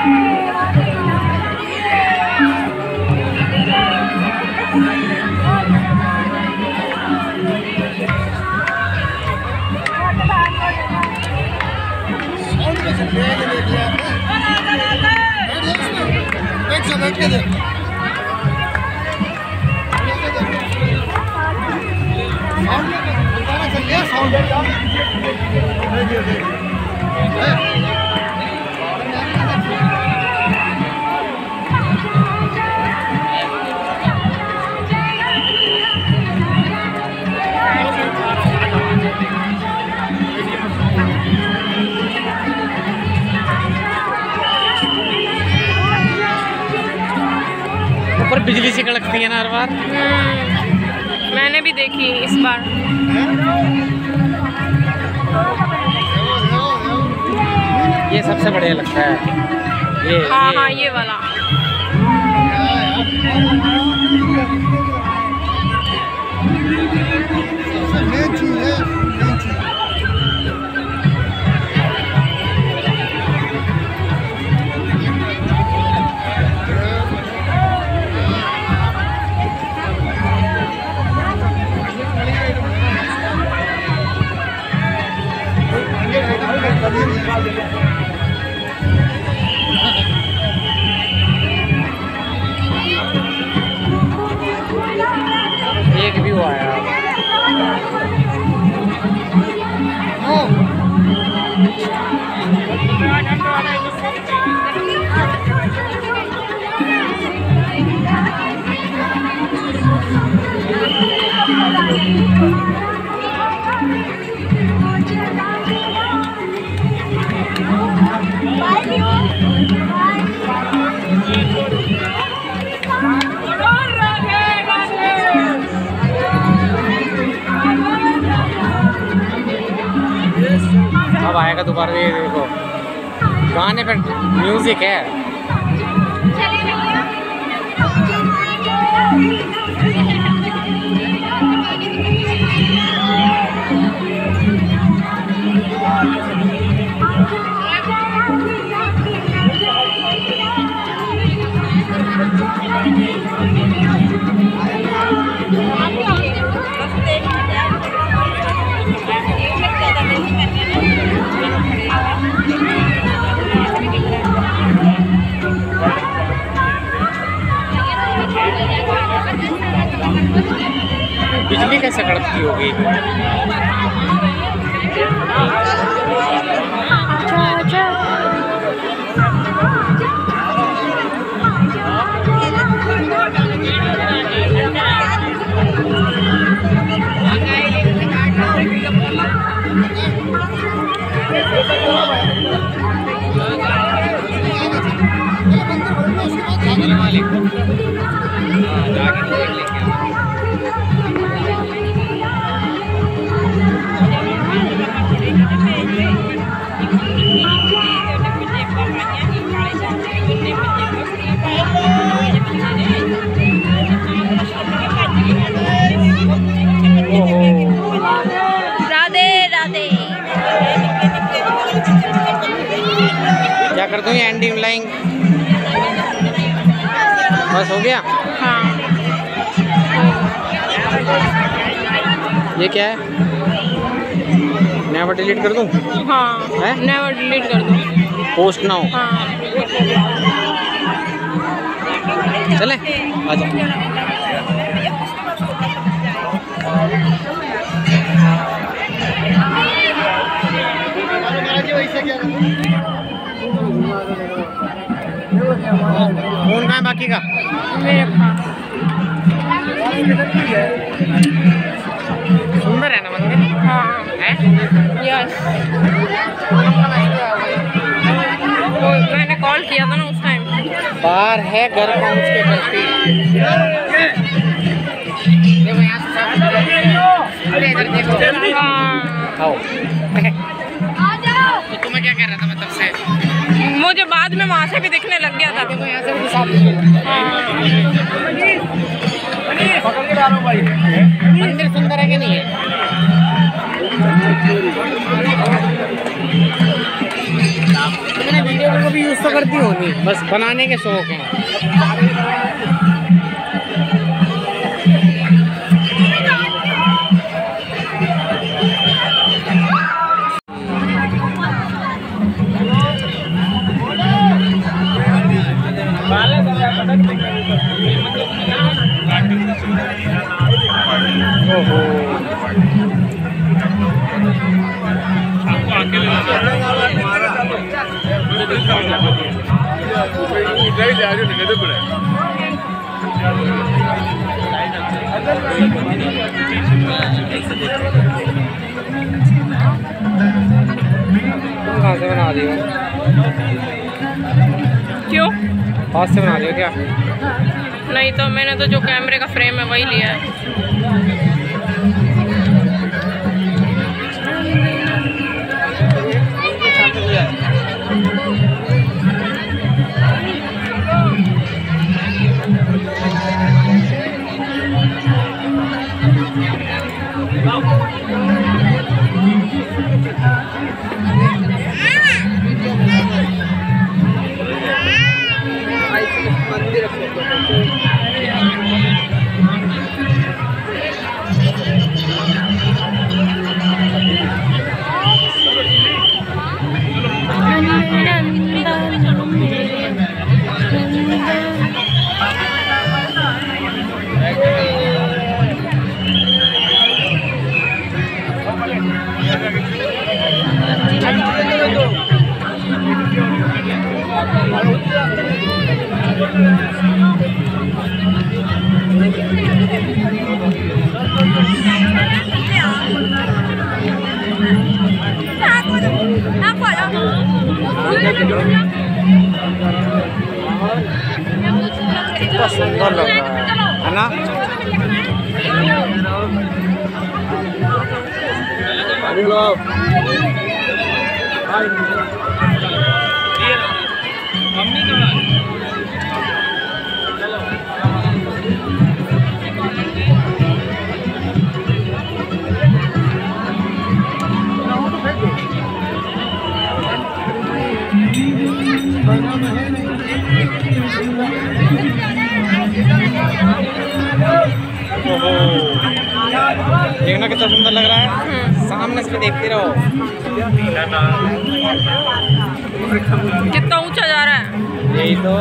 ऊपर बिजली सी कड़कती है ना हर बार। मैंने भी देखी इस बार। ये सबसे बढ़िया लगता है ये। हाँ ये वाला। एक भी वो आया। अब आएगा दोबारा। ये देखो गाने पे म्यूजिक है। बिजली कैसे कड़कती होगी? राधे राधे। क्या कर दूँ? एंडिंग लाइन बस हो गया। हाँ ये क्या है? नेवर डिलीट कर दूँ? हाँ नेवर डिलीट कर दूँ। पोस्ट ना हो। हाँ चले आजा। फोन कहाँ है बाकी का? मेरे पास। सुंदर है ना मंदिर? हाँ है? यस। तो मैंने कॉल किया था ना उस टाइम। बाहर है, घर पहुँच के करती। देखो यहाँ से इधर देखो। हाँ आओ। तो तुम्हें क्या कह रहा था मैं तब से? मुझे बाद में वहाँ से भी दिखने लग गया था। देखो यहाँ से भी साफ। पकड़ के डालो भाई। मंदिर सुंदर है कि नहीं है? तुम्हें अपने वीडियो को भी यूज़ तो करती होगी, बस बनाने के शौक हैं। कहाँ से बना रही हो? क्यों? हाथ से बना रही हो क्या? नहीं तो मैंने तो जो कैमरे का फ्रेम है वही लिया है। कितना सुंदर लग रहा है ना? देखना कितना सुंदर लग रहा है, सामने से देखते रहो। कितना ऊंचा जा रहा है। यही तो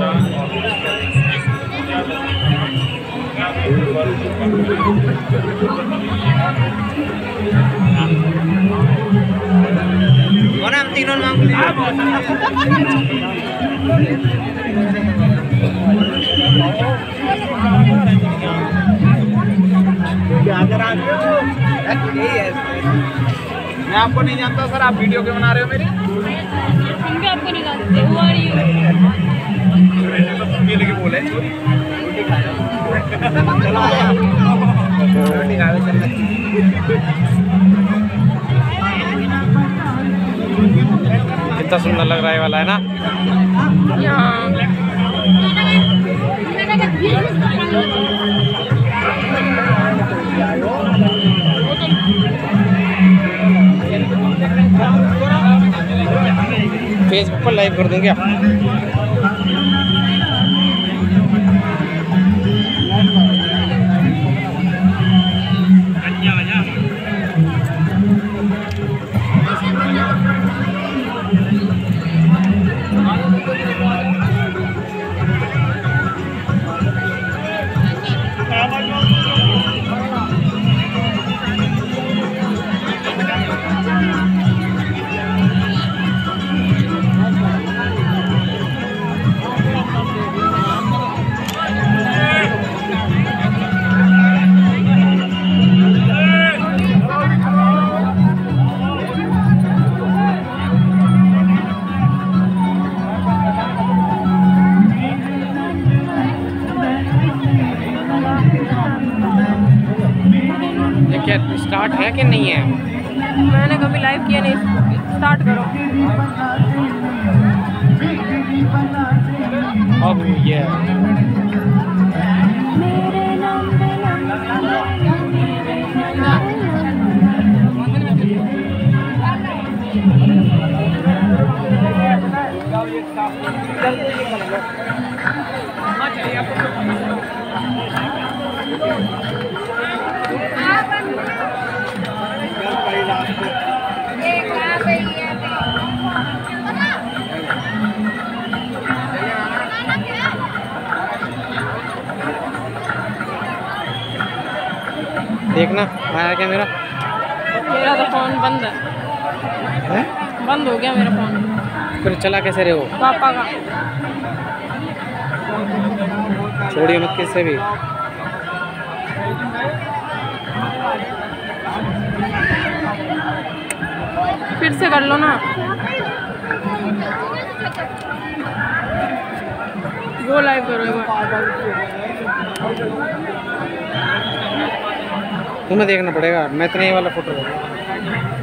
हम तीनों मांग मैं आपको नहीं जानता सर, आप वीडियो क्यों बना रहे हो मेरी? हम भी आपको नहीं जानते। Who are you? लेके बोले कितना सुंदर लग रहा है वाला है ना? फेसबुक पर लाइव कर दूं क्या? क्या स्टार्ट है कि नहीं है? मैंने कभी लाइव किया नहीं। स्टार्ट करो। अब ये देखना आया क्या मेरा तो फोन बंद है, बंद हो गया मेरा फोन। फिर चला कैसे रहे हो? पापा का। छोड़िए मत किससे भी। फिर से कर लो ना, वो लाइव करो एक बार। तुम्हें देखना पड़ेगा, मैं तो नहीं वाला फोटो